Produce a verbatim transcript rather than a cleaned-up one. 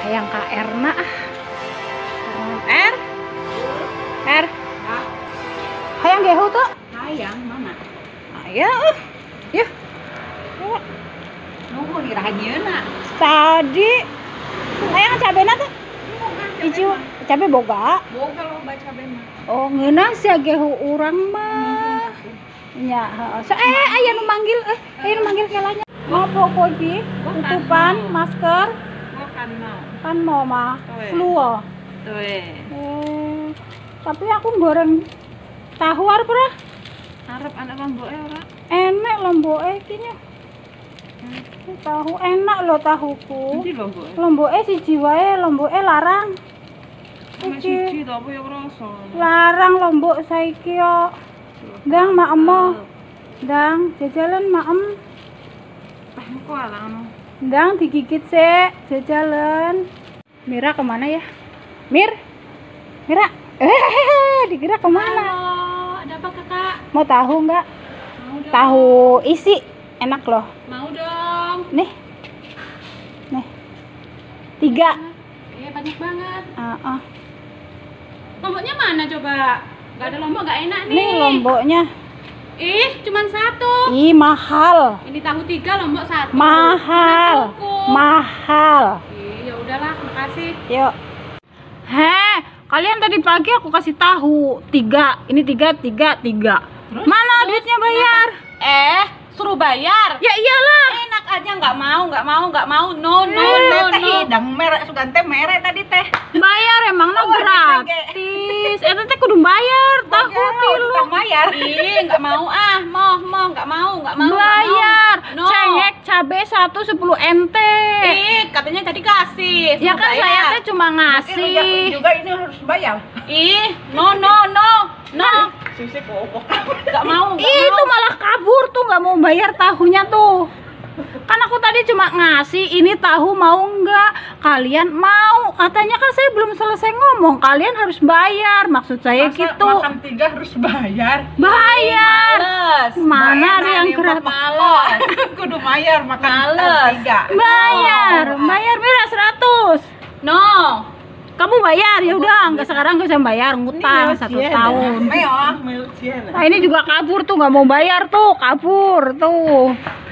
hayang ka Erna ah. Er? Er? Hayang gehu tuh? Hayang, mana? Aya uh. Ya. Nunggu di rahanyana. Tadi hayang cabena tuh. Ijo cabe boga. Boga lo baca bema. Oh, ngeunah sia gehu urang mah. Nya, heeh. So, eh aya nu manggil eh aya nu manggil kelanya. Ngopo poji? Tutupan masker. Oh kan mau. Kan mau mah flu. Tuh. Eh, tapi aku goreng tahu arep ora? Arep anak lomboke ora? Enak lomboke iki nya. Tahu enak lo tahuku. Endi lomboke? Lomboke siji wae, lomboke larang. Iki siji to apa ya krasa. Larang lombok saiki yo. Dang mak emoh. Dang jajalan maem. Ah kok alang. Dang digigit sih jajalan. Mira kemana ya? Mir? Mira? Eh, dikira kemana? Halo, ada apa kakak? Mau tahu nggak? Mau dong. Tahu isi enak loh. Mau dong. Nih, nih, tiga. Iya banyak banget. Uh -uh. Lomboknya mana coba? Gak ada lombok gak enak nih. Nih lomboknya. Ih, cuman satu. Ih mahal. Ini tahu tiga, lombok satu. Mahal. Mahal. Ih, ya udahlah, makasih. Yuk. Heh, kalian tadi pagi aku kasih tahu tiga. Ini tiga, tiga, tiga. Terus? Mana Terus? duitnya bayar? Eh, suruh bayar. Ya iyalah. Enak aja nggak mau, nggak mau, nggak mau. No, no, Eh, no, teh no. hidang merek sugante merek tadi teh. Bayar emang nah gratis. Eh teh kudu bayar tahu tilu. Tukang bayar. Ih, nggak mau ah, mau, mau, nggak mau, nggak mau. nggak Bayar. mau. No. Cengek cabe satu sepuluh ente. Ih, katanya tadi kasih. Ya suruh kan saya bayar. teh cuma Ini ngasih. juga ini harus bayar. Ih, no, no, no, no. Sisi kok. Nggak mau, nggak Ih, itu mau. malah kabur tuh nggak mau bayar tahunya tuh. Kan aku tadi cuma ngasih ini tahu mau nggak? Kalian mau? Katanya kan saya belum selesai ngomong. Kalian harus bayar. Maksud saya Masa gitu. makan tiga harus bayar. Bayar. Males. Mana ada Bayar, yang nih, gratis? Males. Kudu bayar makan Males. tiga. Bayar. Bayar Mira seratus. No. Kamu bayar ya udah, nggak sekarang nggak usah bayar, ngutang satu tahun. Mewah, mewah. Nah ini juga kabur tuh nggak mau bayar tuh, kabur tuh.